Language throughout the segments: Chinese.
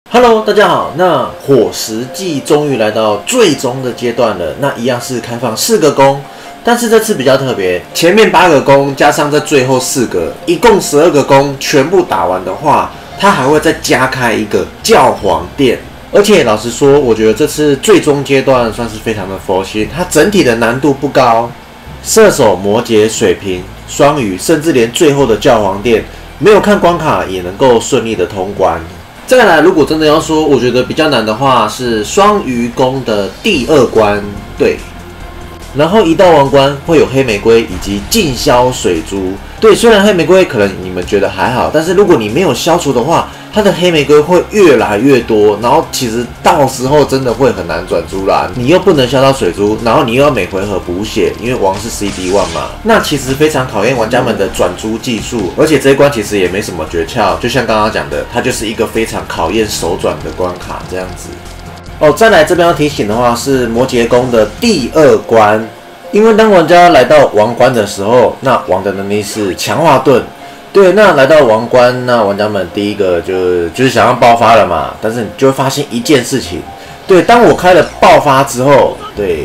Hello， 大家好。那火石季终于来到最终的阶段了，那一样是开放4个宫，但是这次比较特别，前面8个宫加上这最后4个，一共12个宫全部打完的话，它还会再加开一个教皇殿。而且老实说，我觉得这次最终阶段算是非常的佛心，它整体的难度不高，射手、摩羯、水瓶、双鱼，甚至连最后的教皇殿，没有看关卡也能够顺利的通关。再来，如果真的要说，我觉得比较难的话是双鱼宫的第2关，对。然后一到王关会有黑玫瑰以及禁消水珠，对。虽然黑玫瑰可能你们觉得还好，但是如果你没有消除的话，它的黑玫瑰会越来越多，然后其实到时候真的会很难转珠啦。你又不能消到水珠，然后你又要每回合补血，因为王是 CD1 嘛，那其实非常考验玩家们的转珠技术。而且这一关其实也没什么诀窍，就像刚刚讲的，它就是一个非常考验手转的关卡这样子。哦，再来这边要提醒的话是摩羯宫的第2关，因为当玩家来到王关的时候，那王的能力是强化盾。对，那来到王关，那玩家们第一个就是想要爆发了嘛，但是你就会发现一件事情，对，当我开了爆发之后，对，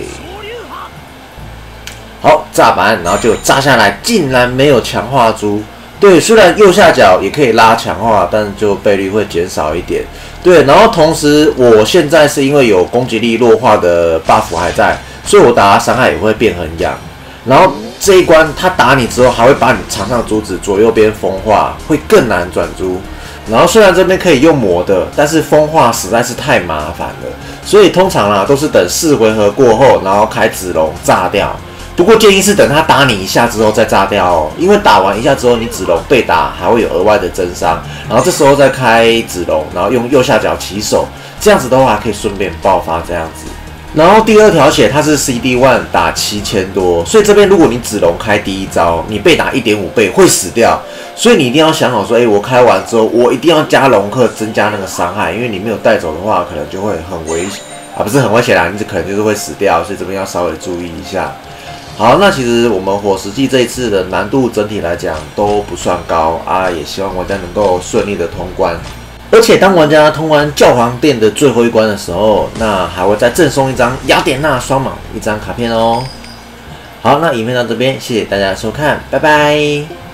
好炸板，然后就炸下来，竟然没有强化珠。对，虽然右下角也可以拉强化，但就倍率会减少一点。对，然后同时我现在是因为有攻击力弱化的 buff 还在，所以我打他伤害也会变很痒。然后这一关他打你之后，还会把你场上的珠子左右边风化，会更难转珠。然后虽然这边可以用磨的，但是风化实在是太麻烦了，所以通常都是等4回合过后，然后开子龙炸掉。不过建议是等他打你一下之后再炸掉哦，因为打完一下之后，你子龙被打还会有额外的增伤，然后这时候再开子龙，然后用右下角起手，这样子的话可以顺便爆发这样子。然后第2条血它是 CD1 打7000多，所以这边如果你子龙开第1招，你被打 1.5 倍会死掉，所以你一定要想好说，我开完之后我一定要加龙克增加那个伤害，因为你没有带走的话，可能就会很危险啊，不是很危险啦，你可能就是会死掉，所以这边要稍微注意一下。好，那其实我们火石季这一次的难度整体来讲都不算高啊，也希望玩家能够顺利的通关。而且当玩家通关教皇殿的最后一关的时候，那还会再赠送一张雅典娜双蟒1张卡片哦。好，那影片到这边，谢谢大家的收看，拜拜。